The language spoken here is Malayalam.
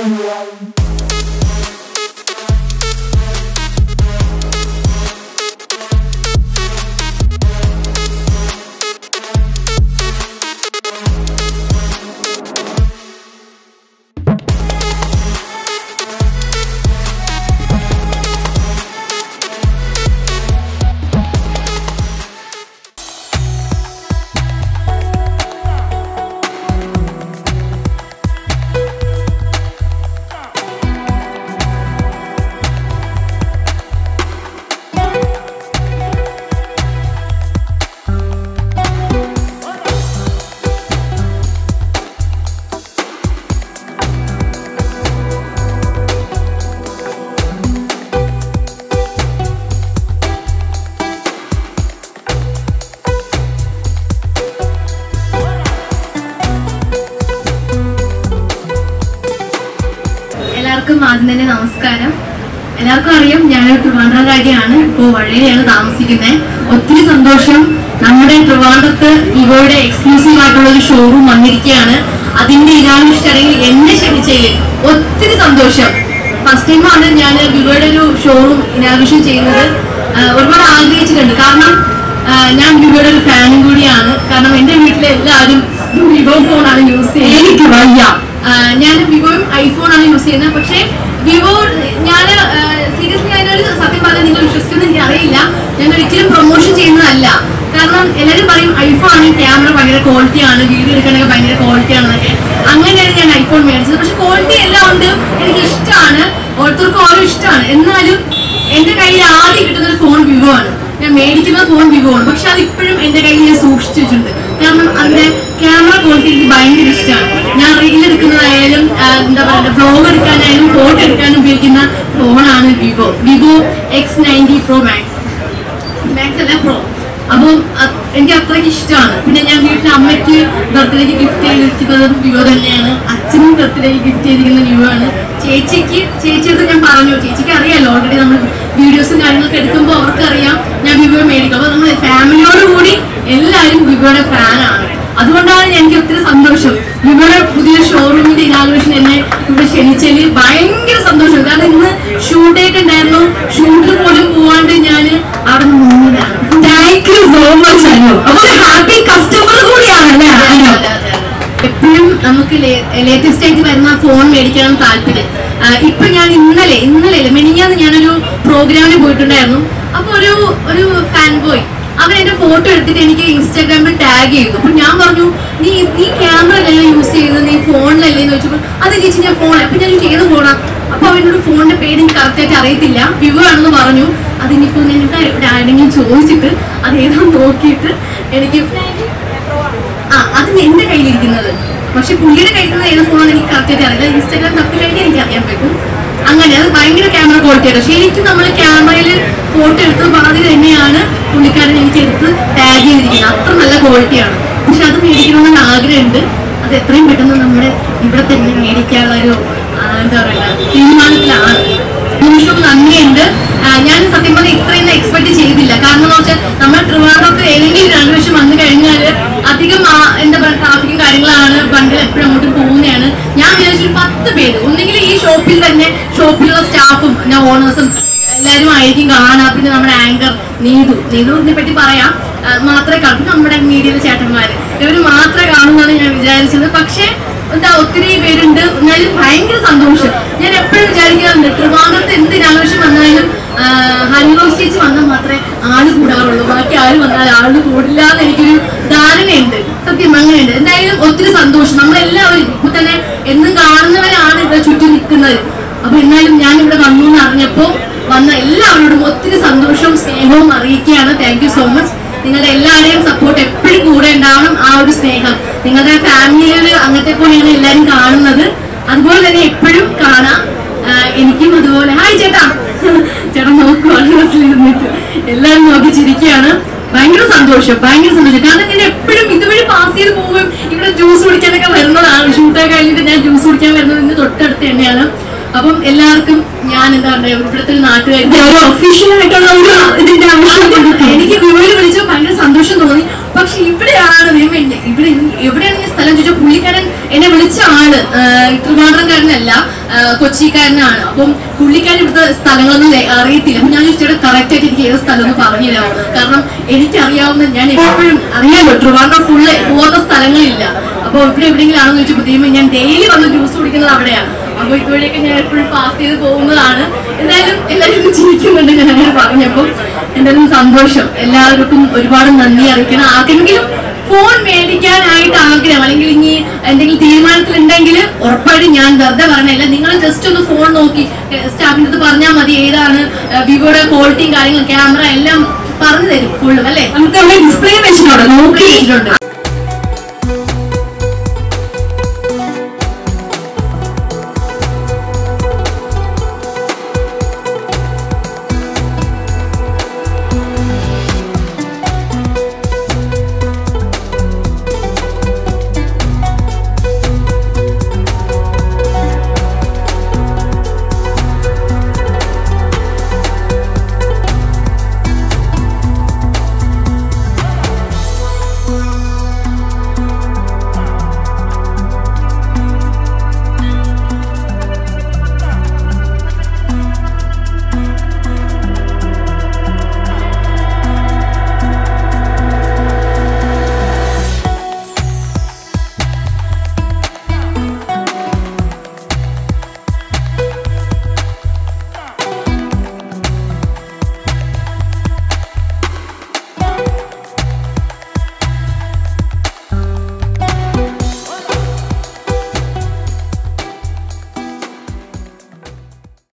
ആദ്യം തന്നെ നമസ്കാരം. എല്ലാവർക്കും അറിയാം ഞാൻ ട്രിവാൻഡ്രംകാരിയാണ്. ഇപ്പോൾ വഴിയിലാണ് താമസിക്കുന്നത്. ഒത്തിരി സന്തോഷം. നമ്മുടെ ട്രിവാൻഡ്രത്ത് വിവോയുടെ എക്സ്ക്ലൂസീവ് ആയിട്ടുള്ള ഒരു ഷോറൂം വന്നിരിക്കുകയാണ്. അതിന്റെ ഇനാഗുറേഷൻ ചടങ്ങിൽ എന്നെ ക്ഷണിച്ചതിൽ ഒത്തിരി സന്തോഷം. ഫസ്റ്റ് ടൈമാണ് ഞാൻ വിവോയുടെ ഒരു ഷോറൂം ഇനാഗുറേഷൻ ചെയ്യുന്നത്. ഒരുപാട് ആഗ്രഹിച്ചിട്ടുണ്ട്. കാരണം ഞാൻ വിവോയുടെ ഒരു ഫാനും കൂടിയാണ്. കാരണം എന്റെ വീട്ടിലെ എല്ലാവരും വിവോ ഫോണാണ് യൂസ് ചെയ്യുന്നത്. എനിക്ക് വയ്യ. ഞാൻ വിവോയും ഐഫോണാണ് യൂസ് ചെയ്യുന്നത്. പക്ഷേ വിവോ ഞാൻ സീരിയസ്ലി അതിനൊരു സത്യം പറഞ്ഞാൽ നിങ്ങൾ വിശ്വസിക്കുന്നത് എനിക്ക് അറിയില്ല. ഞാൻ ഒരിക്കലും പ്രൊമോഷൻ ചെയ്യുന്നതല്ല. കാരണം എല്ലാവരും പറയും ഐഫോൺ ആണെങ്കിൽ ക്യാമറ ഭയങ്കര ക്വാളിറ്റിയാണ്, വീഡിയോ എടുക്കണമെങ്കിൽ ഭയങ്കര ക്വാളിറ്റിയാണെന്നൊക്കെ. അങ്ങനെയാണ് ഞാൻ ഐഫോൺ മേടിച്ചത്. പക്ഷെ ക്വാളിറ്റി എല്ലാം ഉണ്ട്, എനിക്ക് ഇഷ്ടമാണ്. ഓരോരുത്തർക്കും ഓരോ ഇഷ്ടമാണ്. എന്നാലും എന്റെ കയ്യിൽ ആദ്യം കിട്ടുന്ന ഒരു ഫോൺ വിവോ ആണ്. ഞാൻ മേടിക്കുന്ന ഫോൺ വിവോ ആണ്. പക്ഷെ അതിപ്പോഴും എന്റെ കയ്യിൽ ഞാൻ സൂക്ഷിച്ചു വെച്ചിട്ടുണ്ട്. കാരണം അതിന്റെ ക്യാമറ ക്വാളിറ്റി എനിക്ക് ഭയങ്കര ഇഷ്ടമാണ്. ഞാൻ റീൽ എടുക്കുന്നതായാലും എന്താ പറയുക വ്ലോഗ് എടുക്കാനായാലും ഫോട്ടോ എടുക്കാനും ഉപയോഗിക്കുന്ന ഫോണാണ് Vivo. Vivo X90 Pro max അല്ല പ്രോ. അപ്പം എനിക്ക് അത്രയ്ക്ക് ഇഷ്ടമാണ്. പിന്നെ ഞാൻ വീട്ടിലെ അമ്മയ്ക്ക് ബർത്ത്ഡേക്ക് ഗിഫ്റ്റ് ചെയ്തിരിക്കുന്നത് വിവോ തന്നെയാണ്. അച്ഛനും ബർത്ത്ഡേക്ക് ഗിഫ്റ്റ് ചെയ്തിരിക്കുന്ന വിവോ ആണ്. ചേച്ചിയോട് ഞാൻ പറഞ്ഞു, ചേച്ചിക്ക് അറിയാമല്ലോ ഓൾറെഡി നമ്മൾ വീഡിയോസും കാര്യങ്ങളൊക്കെ എടുക്കുമ്പോൾ അവർക്കറിയാം ഞാൻ വിവോ മേടിക്കും. അപ്പോൾ നമ്മൾ ഫാമിലിയോട് കൂടി എല്ലാവരും വിവോയുടെ ഫാനാണ്. അതുകൊണ്ടാണ് എനിക്ക് ഒത്തിരി സന്തോഷം. വിവോയുടെ പുതിയ ഷോറൂമിന്റെ ഇനാഗുറേഷൻ എന്നെ ഇവിടെ ക്ഷണിച്ചതിൽ ഭയങ്കര സന്തോഷം. കാരണം ഇന്ന് ഷൂട്ട് ആയിട്ടുണ്ടായിരുന്നു. ഷൂട്ടിൽ പോലും പോവാണ്ട് ഞാൻ അവിടെ നിന്നതാണ്. Thank you so much Anu. അപ്പൊ ഹാപ്പി കസ്റ്റമർ കൂടിയാണല്ലേ? എപ്പോഴും നമുക്ക് ലേറ്റസ്റ്റ് ആയിട്ട് വരുന്ന ഫോൺ മേടിക്കണം താല്പര്യം. ഇപ്പൊ ഞാൻ ഇന്നലെ മെനിഞ്ഞാന്ന് ഞാനൊരു പ്രോഗ്രാമിന് പോയിട്ടുണ്ടായിരുന്നു. അപ്പൊ ഒരു ഫാൻ ബോയ് അവൻ എന്റെ ഫോട്ടോ എടുത്തിട്ട് എനിക്ക് ഇൻസ്റ്റാഗ്രാമിൽ ടാഗ് ചെയ്തു. അപ്പൊ ഞാൻ പറഞ്ഞു നീ ക്യാമറയിലല്ലേ യൂസ് ചെയ്തത്, നീ ഫോണിലല്ലേ എന്ന് ചോദിച്ചപ്പോൾ അത് ചേച്ചി ഞാൻ ഫോൺ. അപ്പൊ ഞാൻ ചെയ്ത് ഫോണാ. അപ്പൊ അവനോട് ഫോണിന്റെ പേര് എനിക്ക് കറക്റ്റായിട്ട് അറിയത്തില്ല, വിവോ ആണെന്ന് പറഞ്ഞു. അതിനിപ്പോ എനിക്ക് ആരെങ്കിലും ചോദിച്ചിട്ട് അത് ഏതാന്ന് നോക്കിയിട്ട് എനിക്ക് അത് എന്റെ കയ്യിലിരിക്കുന്നത്. പക്ഷെ പുള്ളിയുടെ കയ്യിലിരിക്കുന്നത് ഏത് ഫോണാണെന്ന് എനിക്ക് കറക്റ്റായിട്ട് അറിയില്ല. ഇൻസ്റ്റാഗ്രാം തപ്പി കഴിഞ്ഞാൽ എനിക്ക് അറിയാൻ പറ്റും. അങ്ങനെ അത് ഭയങ്കര ക്യാമറ ക്വാളിറ്റിയാണ്. ശരിക്കും നമ്മൾ ക്യാമറയിൽ ഫോട്ടോ എടുത്ത മാതിരി തന്നെയാണ് പുള്ളിക്കാരൻ എനിക്ക് എടുത്ത് ടാഗ് ചെയ്തിരിക്കുന്നത്. അത്ര നല്ല ക്വാളിറ്റിയാണ്. പക്ഷെ അത് മേടിക്കണമെന്ന് ആഗ്രഹമുണ്ട്. അത് എത്രയും പെട്ടെന്ന് നമ്മുടെ ഇവിടെ തന്നെ മേടിക്കാനുള്ള ഒരു എന്താ പറയുക തീരുമാനത്തിലാണ്. നിമിഷവും നന്ദിയുണ്ട്. ഞാൻ സത്യം പറഞ്ഞാൽ ഇത്രയും എക്സ്പെക്ട് ചെയ്തില്ല. കാരണം എന്ന് വെച്ചാൽ നമ്മൾ ട്രിവാൻഡ്രത്ത് ഏതെങ്കിലും ഒരു അന്വേഷണം വന്നു കഴിഞ്ഞാൽ അധികം എന്താ പറയുക ട്രാഫിക്കും കാര്യങ്ങളാണ്. ബണ്ടിൽ എപ്പോഴും അങ്ങോട്ട് പോകുന്നതാണ്. ഞാൻ വിചാരിച്ചൊരു 10 പേര് ഒന്നെങ്കിൽ ഈ ഷോപ്പിൽ തന്നെ ഷോപ്പിലുള്ള സ്റ്റാഫും ഞാൻ ഓണേഴ്സും എല്ലാവരും ആയിരിക്കും കാണാം. പിന്നെ നമ്മുടെ ആങ്കർ നീതുവിനെ പറ്റി പറയാം മാത്രമേ കാണും. നമ്മുടെ മീഡിയയിലെ ചേട്ടന്മാര് ഇവര് മാത്രമേ കാണുമെന്നാണ് ഞാൻ വിചാരിച്ചത്. പക്ഷെ എന്താ ഒത്തിരി പേരുണ്ട്. എന്നാലും ഭയങ്കര സന്തോഷം. ഞാൻ എപ്പോഴും വിചാരിക്കാറുണ്ട് ട്രിവാൻഡ്രത്ത് എന്ത് ഇനാഗുറേഷൻ വന്നാലും ഹരിറോസ് ചേച്ചി വന്നാൽ മാത്രമേ ആള് കൂടാറുള്ളൂ, ബാക്കി ആര് വന്നാൽ ആള് കൂടില്ല എന്ന് എനിക്കൊരു ധാരണയുണ്ട്. സത്യം അങ്ങനെയുണ്ട്. എന്തായാലും ഒത്തിരി സന്തോഷം. നമ്മളെല്ലാവരും ഇപ്പൊ തന്നെ എന്നും കാണുന്നവരാണ് ഇവിടെ ചുറ്റും നിൽക്കുന്നത്. അപ്പൊ എന്നാലും ഞാൻ ഇവിടെ വന്നു എന്ന് അറിഞ്ഞപ്പോ വന്ന എല്ലാവരോടും ഒത്തിരി സന്തോഷവും സ്നേഹവും അറിയിക്കുകയാണ്. Thank you so much. നിങ്ങളുടെ എല്ലാവരുടെയും സപ്പോർട്ട് എപ്പോഴും കൂടെ ഉണ്ടാവണം. ആ ഒരു സ്നേഹം നിങ്ങളുടെ ഫാമിലിയിൽ അങ്ങനത്തെ പോലെയാണ് എല്ലാവരും കാണുന്നത്. അതുപോലെ തന്നെ എപ്പോഴും കാണാം. എനിക്കും അതുപോലെ. ഹായ് ചേട്ടാ നോക്കുവാണ് ബസ്സിലിരുന്നിട്ട് എല്ലാവരും നോക്കി ചിരിക്കുകയാണ്. ഭയങ്കര സന്തോഷം. കാരണം ഞാൻ എപ്പോഴും ഇതുവഴി പാസ് ചെയ്ത് പോകും. ഇവിടെ ജ്യൂസ് കുടിക്കാനൊക്കെ വരുന്നതാണ്. ഷൂട്ടൊക്കെ കഴിഞ്ഞിട്ട് ഞാൻ ജ്യൂസ് കുടിക്കാൻ വരുന്നത് ഇന്ന് തൊട്ടടുത്ത് തന്നെയാണ്. അപ്പം എല്ലാവർക്കും ഞാൻ എന്താ പറയുക ഇവിടുത്തെ ഒരു നാട്ടുകാരുടെ ഒഫീഷ്യൽ ആയിട്ടുള്ള ഒരു ഇതിന്റെ ആവശ്യം എനിക്ക് വിവരം വിളിച്ചപ്പോൾ ഭയങ്കര സന്തോഷം തോന്നി. പക്ഷെ ഇവിടെയാണ് ഇവിടെ എവിടെയാണ് ഈ സ്ഥലം ചോദിച്ചാൽ പുള്ളിക്കാരൻ എന്നെ വിളിച്ച ആള് ട്രിവാൻഡ്രംകാരനല്ല, കൊച്ചിക്കാരനാണ്. അപ്പം പുള്ളിക്കാരൻ ഇവിടുത്തെ സ്ഥലങ്ങളൊന്നും അറിയത്തില്ല. അപ്പൊ ഞാൻ ചോദിച്ചാൽ കറക്റ്റ് ആയിട്ട് എനിക്ക് ഏത് സ്ഥലം ഒന്ന് പറഞ്ഞു തരാമോ? കാരണം എനിക്കറിയാവുന്ന, ഞാൻ എപ്പോഴും അറിയാമല്ലോ ട്രിവാൻഡ്രം ഫുള്ള് പോകാത്ത സ്ഥലങ്ങളില്ല. അപ്പൊ ഇവിടെ എവിടെയെങ്കിലും ആണെന്ന് ചോദിച്ചപ്പോഴത്തേക്കും ഞാൻ ഡെയിലി വന്ന് ജ്യൂസ് കുടിക്കുന്നത് അവിടെയാണ്. അപ്പൊ ഇതുവഴിയൊക്കെ ഞാൻ എപ്പോഴും പാസ് ചെയ്ത് പോകുന്നതാണ്. എന്തായാലും എല്ലാവരും ചിരിക്കുന്നുണ്ട് ഞാൻ അങ്ങനെ പറഞ്ഞപ്പോൾ. എന്തായാലും സന്തോഷം. എല്ലാവർക്കും ഒരുപാട് നന്ദി അറിയിക്കണം. ആർക്കെങ്കിലും ഫോൺ മേടിക്കാനായിട്ട് ആഗ്രഹം അല്ലെങ്കിൽ ഇനി എന്തെങ്കിലും തീരുമാനത്തിലുണ്ടെങ്കിൽ ഉറപ്പായിട്ടും ഞാൻ വെറുതെ പറഞ്ഞല്ല, നിങ്ങൾ ജസ്റ്റ് ഒന്ന് ഫോൺ നോക്കി സ്റ്റാഫിൻ്റെ അടുത്ത് പറഞ്ഞാൽ മതി ഏതാണ് വിവോയുടെ ക്വാളിറ്റിയും കാര്യങ്ങളും ക്യാമറ എല്ലാം പറഞ്ഞു തരും ഫുള്ളും അല്ലെ. നമുക്ക് അവിടെ ഡിസ്പ്ലേ വെച്ചിട്ടുണ്ട്, നോക്കി